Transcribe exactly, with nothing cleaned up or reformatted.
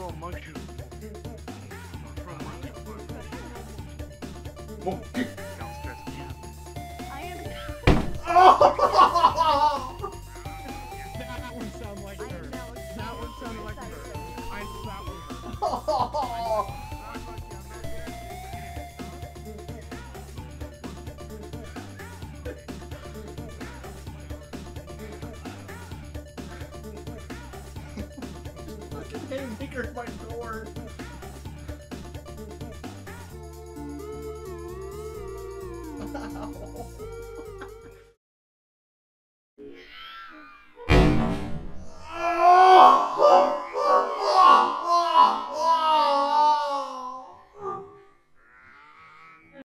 throw a monkey. Throw a monkey. Monkey. Downstairs. I am. That one sounded like I her. am now That one sounded like her. I that one. Fucking haymaker at my door.